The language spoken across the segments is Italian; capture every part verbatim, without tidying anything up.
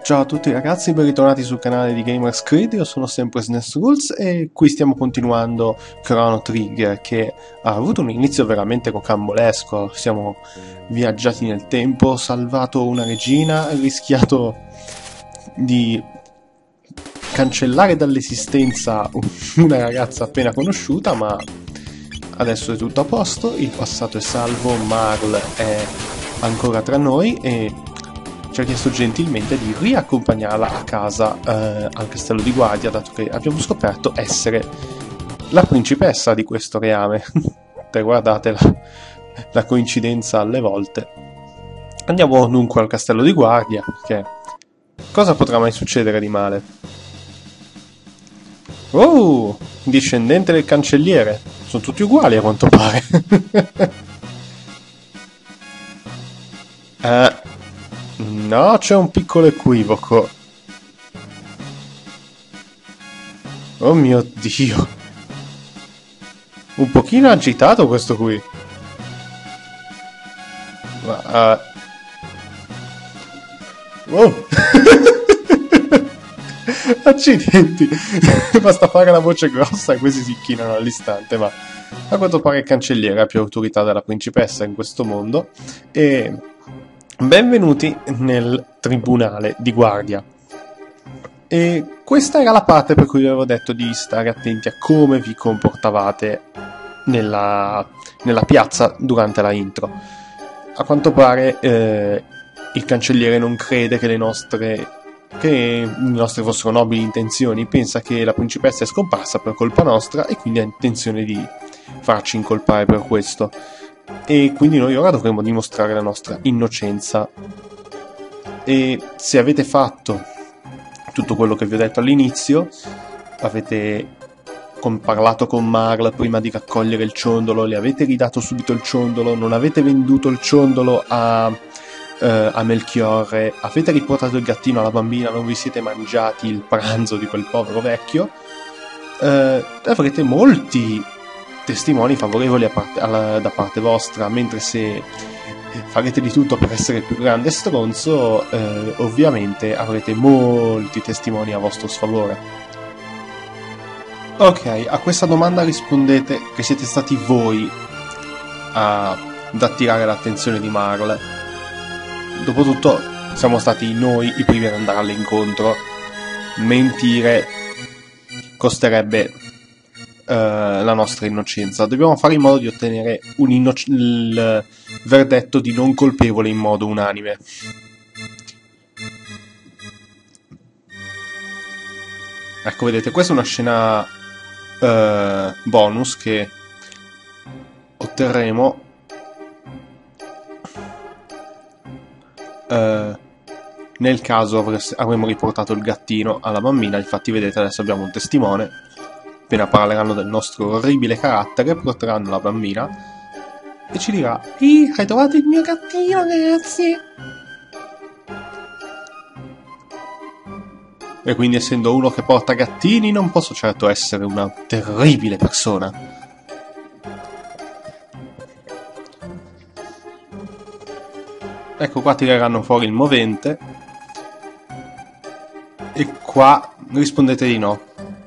Ciao a tutti ragazzi, ben ritrovati sul canale di Gamers Creed, io sono sempre SNESRules e qui stiamo continuando Chrono Trigger, che ha avuto un inizio veramente rocambolesco. Siamo viaggiati nel tempo, salvato una regina, rischiato di cancellare dall'esistenza una ragazza appena conosciuta, ma adesso è tutto a posto, il passato è salvo, Marl è ancora tra noi e ci ha chiesto gentilmente di riaccompagnarla a casa eh, al castello di guardia, dato che abbiamo scoperto essere la principessa di questo reame. Te guardate la, la coincidenza alle volte. Andiamo dunque al castello di guardia, perché cosa potrà mai succedere di male? Oh, discendente del cancelliere. Sono tutti uguali a quanto pare. eh... No, c'è un piccolo equivoco. Oh mio Dio. Un pochino agitato questo qui. Ma... Uh... Oh! Accidenti. Basta fare la voce grossa e questi si inchinano all'istante, ma a quanto pare il cancelliere ha più autorità della principessa in questo mondo. E... benvenuti nel tribunale di guardia. E questa era la parte per cui vi avevo detto di stare attenti a come vi comportavate nella, nella piazza durante la intro. A quanto pare eh, il cancelliere non crede che le nostre che le nostre fossero nobili intenzioni, pensa che la principessa è scomparsa per colpa nostra e quindi ha intenzione di farci incolpare per questo. E quindi noi ora dovremo dimostrare la nostra innocenza. E se avete fatto tutto quello che vi ho detto all'inizio, avete con, parlato con Marl prima di raccogliere il ciondolo, le avete ridato subito il ciondolo, non avete venduto il ciondolo a, eh, a Melchiorre, avete riportato il gattino alla bambina, non vi siete mangiati il pranzo di quel povero vecchio, eh, avrete molti testimoni favorevoli a parte, alla, da parte vostra, mentre se farete di tutto per essere il più grande stronzo, eh, ovviamente avrete molti testimoni a vostro sfavore. Ok, a questa domanda rispondete che siete stati voi a, ad attirare l'attenzione di Marl. Dopotutto siamo stati noi i primi ad andare all'incontro. Mentire costerebbe Uh, la nostra innocenza. Dobbiamo fare in modo di ottenere un innoc- il verdetto di non colpevole in modo unanime. Ecco, vedete, questa è una scena uh, bonus che otterremo uh, nel caso avress- avremmo riportato il gattino alla bambina. Infatti vedete, adesso abbiamo un testimone. Appena parleranno del nostro orribile carattere, porteranno la bambina e ci dirà: "Ih, hai trovato il mio gattino, ragazzi!" E quindi, essendo uno che porta gattini, non posso certo essere una terribile persona. Ecco, qua tireranno fuori il movente e qua rispondete di no.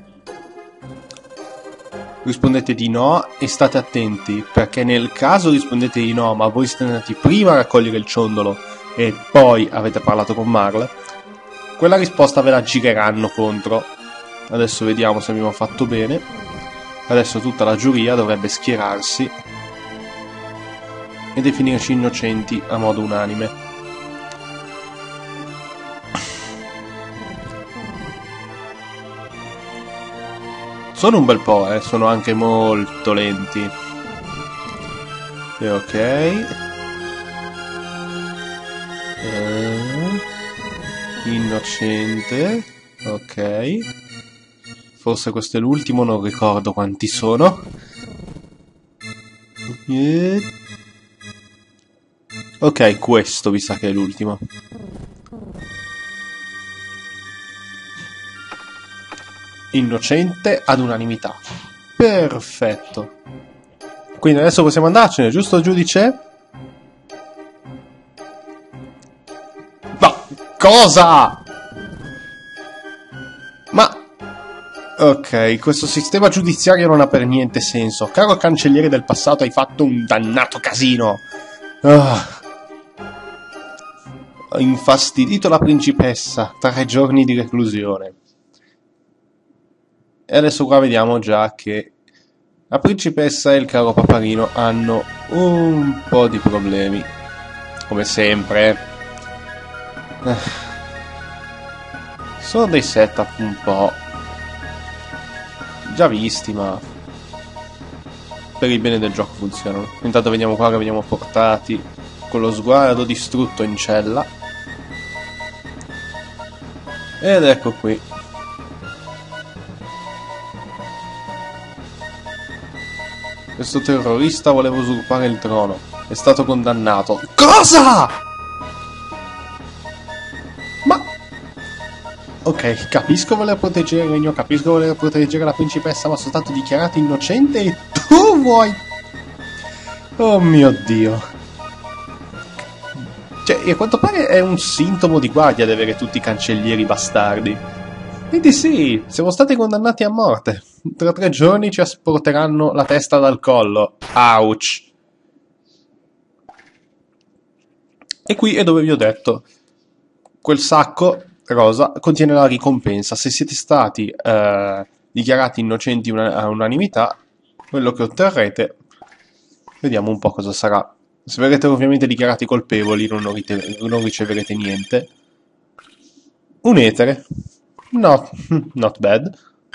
Rispondete di no e state attenti, perché nel caso rispondete di no ma voi siete andati prima a raccogliere il ciondolo e poi avete parlato con Marl, quella risposta ve la gireranno contro. Adesso vediamo se abbiamo fatto bene. Adesso tutta la giuria dovrebbe schierarsi e definirci innocenti a modo unanime. Sono un bel po', eh, sono anche molto lenti. E ok. Uh, innocente. Ok. Forse questo è l'ultimo, non ricordo quanti sono. E... ok, questo mi sa che è l'ultimo. Innocente ad unanimità. Perfetto. Quindi adesso possiamo andarcene, giusto giudice? Ma cosa? Ok, questo sistema giudiziario non ha per niente senso. Caro cancelliere del passato, hai fatto un dannato casino. Ah. Ho infastidito la principessa. Tre giorni di reclusione. E adesso qua vediamo già che la principessa e il caro Paparino hanno un po' di problemi. Come sempre. Ah. Sono dei setup un po' già visti, ma per il bene del gioco funzionano. Intanto vediamo qua che veniamo portati con lo sguardo distrutto in cella. Ed ecco qui. Questo terrorista voleva usurpare il trono. È stato condannato. Cosa? Ma... Ok, capisco voler proteggere il regno, capisco voler proteggere la principessa, ma sono stato dichiarato innocente e tu vuoi... Oh mio Dio. Cioè, a quanto pare è un sintomo di guardia di avere tutti i cancellieri bastardi. Quindi sì, siamo stati condannati a morte. Tra tre giorni ci porteranno la testa dal collo. Ouch. E qui è dove vi ho detto. Quel sacco rosa contiene la ricompensa. Se siete stati eh, dichiarati innocenti all'unanimità, quello che otterrete, vediamo un po' cosa sarà. Se verrete ovviamente dichiarati colpevoli, non, non riceverete niente. Un etere. No, not bad.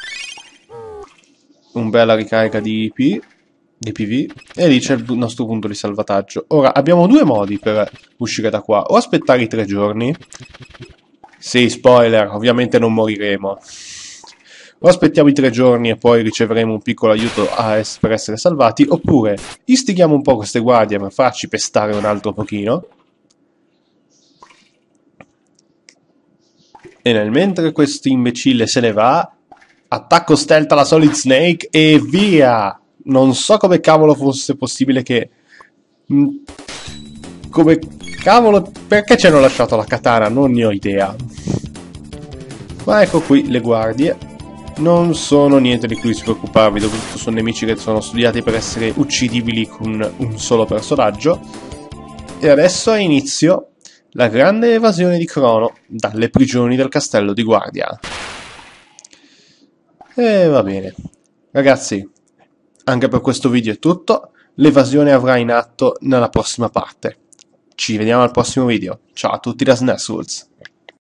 Un bella ricarica di I P, di P V, e lì c'è il nostro punto di salvataggio. Ora, abbiamo due modi per uscire da qua. O aspettare i tre giorni. Sì, spoiler, ovviamente non moriremo. O aspettiamo i tre giorni e poi riceveremo un piccolo aiuto a es per essere salvati, oppure istighiamo un po' queste guardie per farci pestare un altro pochino. E nel mentre questo imbecille se ne va, attacco stealth alla Solid Snake e via! Non so come cavolo fosse possibile che... Come cavolo... Perché ci hanno lasciato la katana? Non ne ho idea. Ma ecco qui le guardie. Non sono niente di cui si preoccuparvi, dopotutto sono nemici che sono studiati per essere uccidibili con un solo personaggio. E adesso ha inizio la grande evasione di Crono dalle prigioni del castello di guardia. E va bene. Ragazzi, anche per questo video è tutto. L'evasione avrà in atto nella prossima parte. Ci vediamo al prossimo video. Ciao a tutti da SNESWolves.